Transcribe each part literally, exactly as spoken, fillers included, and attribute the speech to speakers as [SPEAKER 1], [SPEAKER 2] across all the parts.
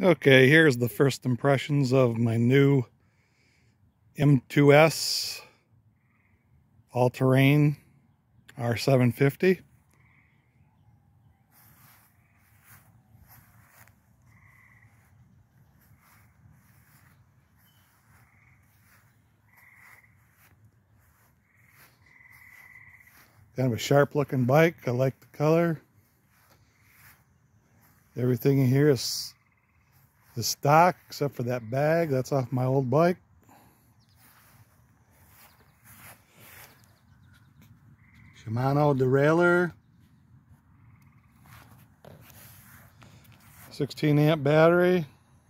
[SPEAKER 1] Okay, here's the first impressions of my new M two S all-terrain R seven fifty. Kind of a sharp looking bike. I like the color. Everything in here is, is stock except for that bag. That's off my old bike. Shimano derailleur. sixteen amp battery.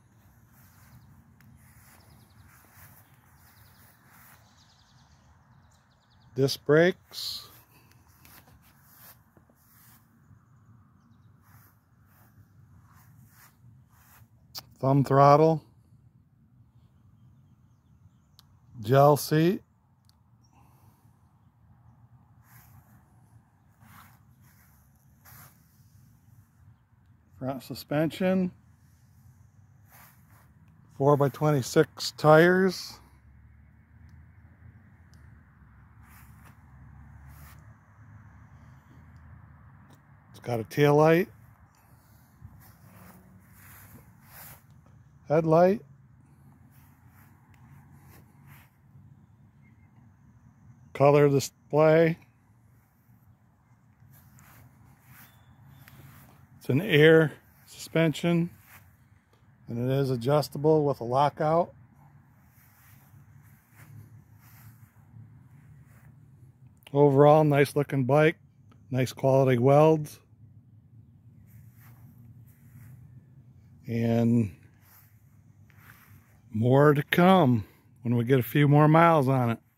[SPEAKER 1] Disc brakes. Thumb throttle. Gel seat. Front suspension. four by twenty-six tires. It's got a tail light. Headlight. Color display. It's an air suspension, and it is adjustable with a lockout. Overall, nice looking bike, nice quality welds, and more to come when we get a few more miles on it.